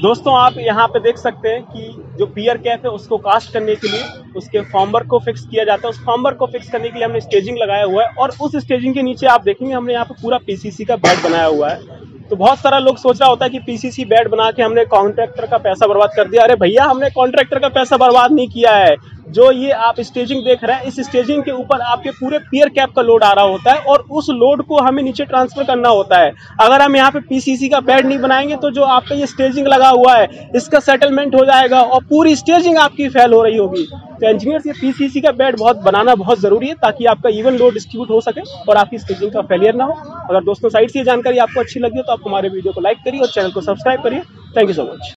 दोस्तों आप यहाँ पे देख सकते हैं कि जो पियर कैप है उसको कास्ट करने के लिए उसके फॉर्मवर्क को फिक्स किया जाता है। उस फॉर्मवर्क को फिक्स करने के लिए हमने स्टेजिंग लगाया हुआ है और उस स्टेजिंग के नीचे आप देखेंगे हमने यहाँ पे पूरा पीसीसी का बेड बनाया हुआ है। तो बहुत सारा लोग सोच रहा होता है कि पीसीसी बेड बना के हमने कॉन्ट्रैक्टर का पैसा बर्बाद कर दिया। अरे भैया, हमने कॉन्ट्रैक्टर का पैसा बर्बाद नहीं किया है। जो ये आप स्टेजिंग देख रहे हैं, इस स्टेजिंग के ऊपर आपके पूरे पियर कैप का लोड आ रहा होता है और उस लोड को हमें नीचे ट्रांसफर करना होता है। अगर हम यहाँ पे पीसीसी का बेड नहीं बनाएंगे तो जो आपका ये स्टेजिंग लगा हुआ है इसका सेटलमेंट हो जाएगा और पूरी स्टेजिंग आपकी फेल हो रही होगी। तो इंजीनियर्स, ये पीसीसी का बेड बनाना बहुत जरूरी है ताकि आपका इवन लोड डिस्ट्रीब्यूट हो सके और आपकी स्टेजिंग का फेलियर ना हो। अगर दोस्तों साइड से ये जानकारी आपको अच्छी लगी हो तो आप हमारे वीडियो को लाइक करिए और चैनल को सब्सक्राइब करिए। Thank you so much.